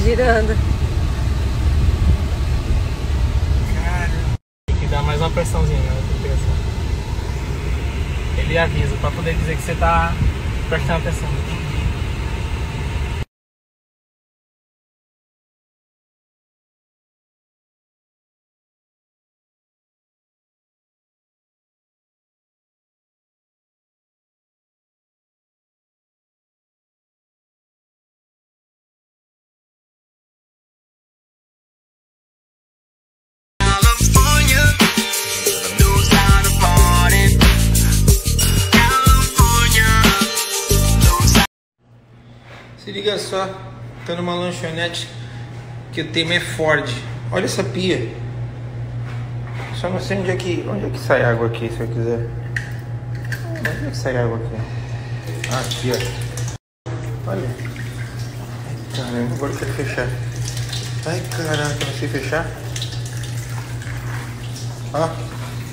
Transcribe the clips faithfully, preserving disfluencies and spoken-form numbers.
girando. Cara, tem que dar mais uma pressãozinha, né? Ele avisa pra poder dizer que você tá prestando atenção. Se liga só, tô numa lanchonete que o tema é Ford. Olha essa pia. Só não sei onde é que, onde é que sai água aqui, se eu quiser. Onde é que sai água aqui? Ah, aqui, ó. Olha. Ai, caramba, agora eu quero fechar. Ai, caraca, não sei fechar. Ó.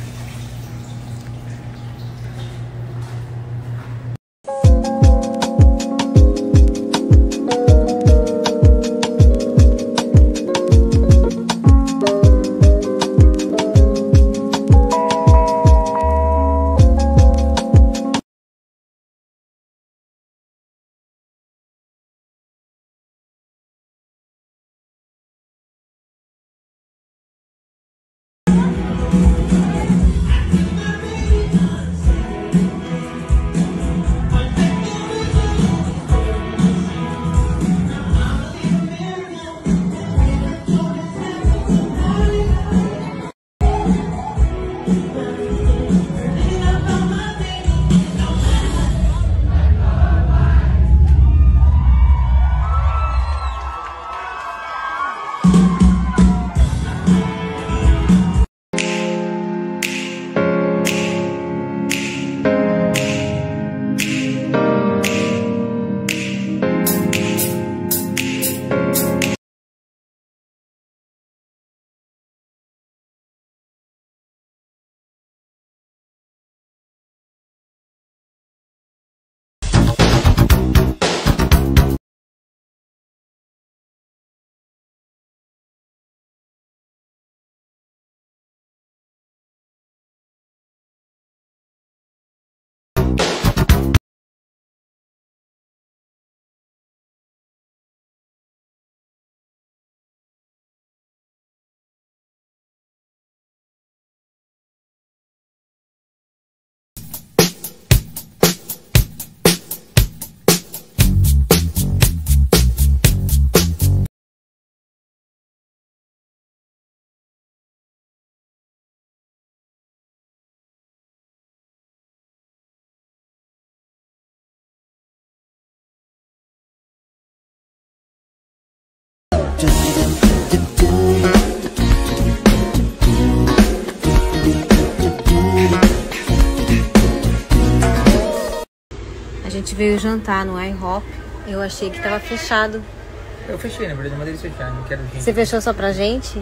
A gente veio jantar no IHOP. Eu achei que tava fechado. Eu fechei, na verdade, eu mandei eles fechar, não quero gente. Você fechou só pra gente?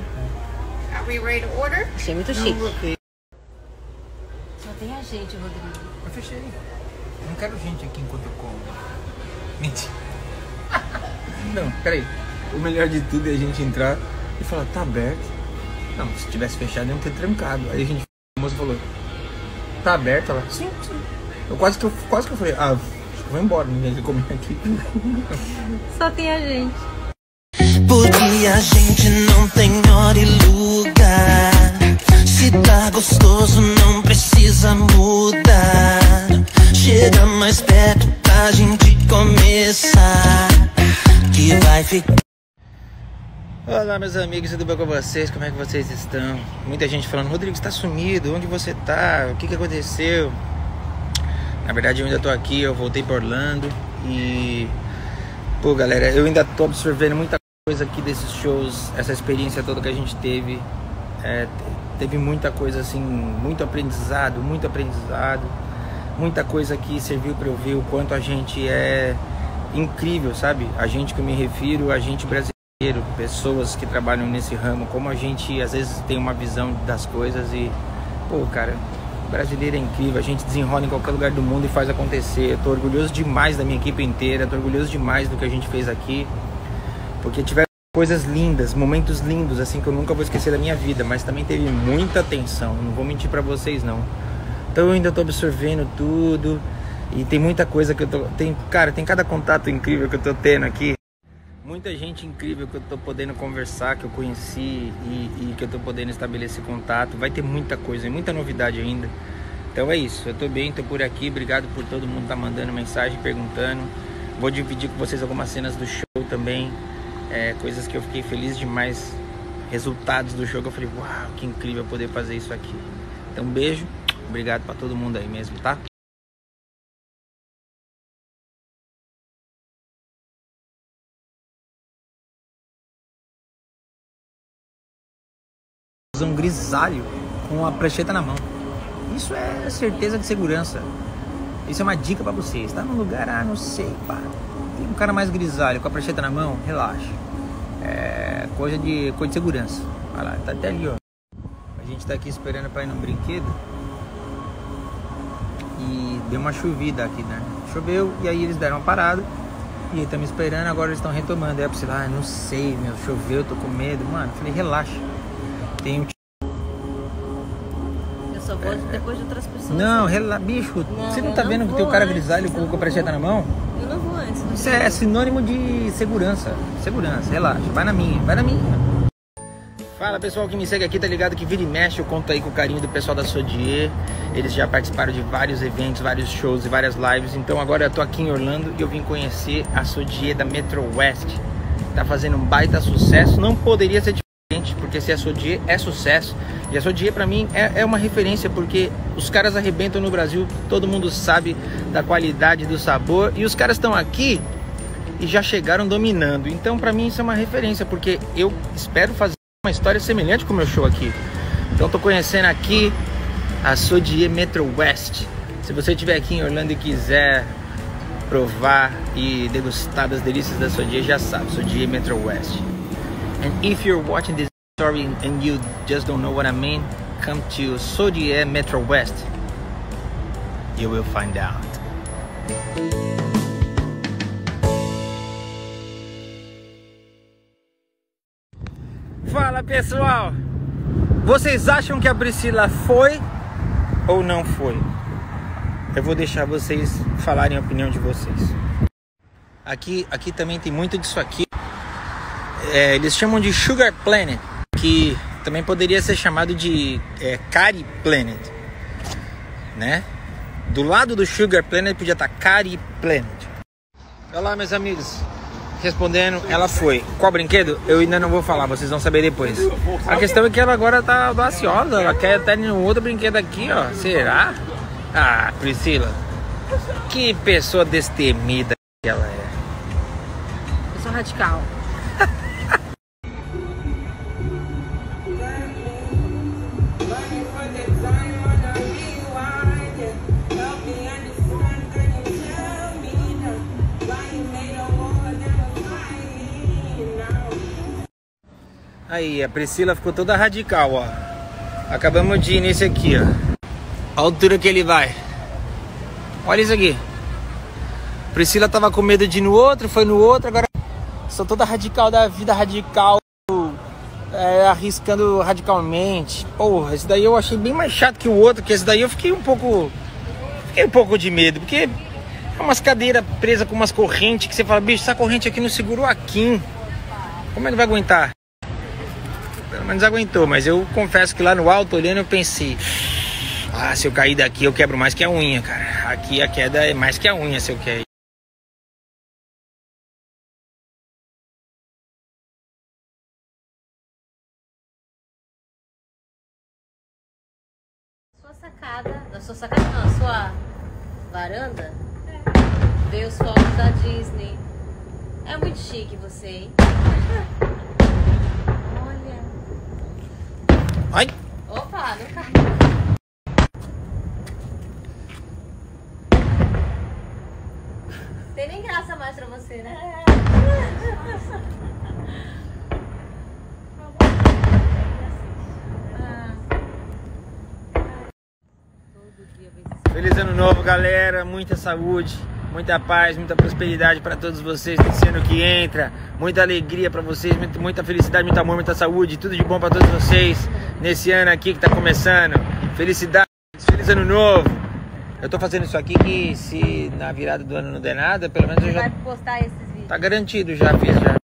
É. Are we ready to order? Achei muito chique. Não, ok. Só tem a gente, Rodrigo. Eu fechei. Não quero gente aqui enquanto eu como. Mentira. Não, peraí. O melhor de tudo é a gente entrar e falar, tá aberto. Não, se tivesse fechado, iam ter trancado. Aí a gente, a moça falou, tá aberto? Ela, sim, sim. Eu quase que eu, quase que eu falei, ah, acho que eu vou embora, ninguém vai comer aqui. Só tem a gente. Porque a gente não tem hora e lugar. Se tá gostoso, não precisa mudar. Chega mais perto pra gente começar, que vai ficar. Olá, meus amigos, tudo bem com vocês? Como é que vocês estão? Muita gente falando, Rodrigo, você tá sumido, onde você tá? O que que aconteceu? Na verdade, eu ainda tô aqui, eu voltei pra Orlando e... Pô, galera, eu ainda tô absorvendo muita coisa aqui desses shows, essa experiência toda que a gente teve. É, teve muita coisa assim, muito aprendizado, muito aprendizado. Muita coisa que serviu pra eu ver o quanto a gente é incrível, sabe? A gente que eu me refiro, a gente brasileiro, pessoas que trabalham nesse ramo, como a gente às vezes tem uma visão das coisas e... Pô, cara... brasileiro é incrível, a gente desenrola em qualquer lugar do mundo e faz acontecer. Eu tô orgulhoso demais da minha equipe inteira, tô orgulhoso demais do que a gente fez aqui, porque tiveram coisas lindas, momentos lindos, assim, que eu nunca vou esquecer da minha vida, mas também teve muita tensão, não vou mentir pra vocês não. Então eu ainda tô absorvendo tudo e tem muita coisa que eu tô... Tem, cara, tem cada contato incrível que eu tô tendo aqui. Muita gente incrível que eu tô podendo conversar, que eu conheci e, e que eu tô podendo estabelecer contato. Vai ter muita coisa, muita novidade ainda. Então é isso, eu tô bem, tô por aqui. Obrigado por todo mundo tá mandando mensagem, perguntando. Vou dividir com vocês algumas cenas do show também. É, coisas que eu fiquei feliz demais. Resultados do show que eu falei, uau, que incrível poder fazer isso aqui. Então um beijo, obrigado pra todo mundo aí mesmo, tá? Um grisalho com a prancheta na mão. Isso é certeza de segurança. Isso é uma dica pra vocês. Tá num lugar, ah, não sei, pá, tem um cara mais grisalho com a prancheta na mão, relaxa. É coisa de, coisa de segurança. Olha lá, tá até ali, ó. A gente tá aqui esperando pra ir num brinquedo. E deu uma chovida aqui, né? Choveu e aí eles deram uma parada. E aí estamos esperando, agora eles estão retomando. Aí eu pensei, ah, não sei, meu, choveu, tô com medo. Mano, eu falei, relaxa. Tem um... Eu só vou é, depois de outras pessoas. Não, relaxa, bicho. Não, você não tá vendo que tem o cara grisalho com a prancheta na mão? Eu não vou antes. Isso é sinônimo de segurança. Segurança, relaxa, vai na minha, vai na minha. Fala pessoal que me segue aqui, tá ligado que vira e mexe, eu conto aí com o carinho do pessoal da Sodier. Eles já participaram de vários eventos, vários shows e várias lives. Então agora eu tô aqui em Orlando e eu vim conhecer a Sodier da Metro West. Tá fazendo um baita sucesso, não poderia ser diferente, porque se a Sodier é sucesso. E a Sodier pra mim é, é uma referência, porque os caras arrebentam no Brasil, todo mundo sabe da qualidade do sabor. E os caras estão aqui e já chegaram dominando. Então pra mim isso é uma referência, porque eu espero fazer uma história semelhante com o meu show aqui. Então tô conhecendo aqui a Sodier Metro West. Se você estiver aqui em Orlando e quiser provar e degustar das delícias da Sodier, já sabe, Sodier Metro West. And if you're watching this story and you just don't know what I mean, come to Sodier Metro West. You will find out. Fala pessoal, vocês acham que a Priscila foi ou não foi? Eu vou deixar vocês falarem a opinião de vocês. Aqui, aqui também tem muito disso aqui. É, eles chamam de Sugar Planet, que também poderia ser chamado de é, Cari Planet, né? Do lado do Sugar Planet podia estar Cari Planet. Olá meus amigos. Respondendo, ela foi. Qual brinquedo? Eu ainda não vou falar, vocês vão saber depois. A questão é que ela agora tá audaciosa. Ela quer até um outro brinquedo aqui, ó. Será? Ah, Priscila, que pessoa destemida que ela é. Eu sou radical. Aí, a Priscila ficou toda radical, ó. Acabamos de ir nesse aqui, ó. A altura que ele vai. Olha isso aqui. Priscila tava com medo de ir no outro, foi no outro, agora sou toda radical da vida, radical, é, arriscando radicalmente. Porra, esse daí eu achei bem mais chato que o outro, que esse daí eu fiquei um pouco... Fiquei um pouco de medo, porque é umas cadeiras presas com umas correntes que você fala, bicho, essa corrente aqui não segurou aqui. Como ele vai aguentar? Pelo menos aguentou, mas eu confesso que lá no alto, olhando, eu pensei, ah, se eu cair daqui eu quebro mais que a unha, cara. Aqui a queda é mais que a unha se eu cair. Sua sacada, na sua sacada não, na sua varanda, ver os fogos da Disney. É muito chique você, hein? Ai! Opa, não cai. Tem nem graça mais pra você, né? Feliz ano novo, galera. Muita saúde, muita paz, muita prosperidade para todos vocês nesse ano que entra, muita alegria para vocês, muita, muita felicidade, muito amor, muita saúde, tudo de bom para todos vocês nesse ano aqui que tá começando. Felicidade, feliz ano novo. Eu tô fazendo isso aqui que se na virada do ano não der nada, pelo menos eu já... Vai postar esses vídeos. Tá garantido já, fiz já.